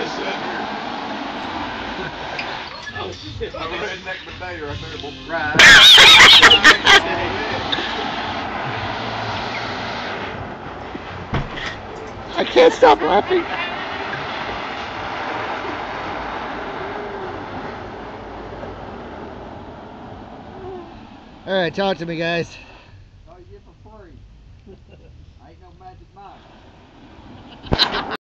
Oh shit. A redneck bidet right there, boy. Right. I can't stop laughing. All right, talk to me, guys. Oh, you get for free. Ain't no magic Mike.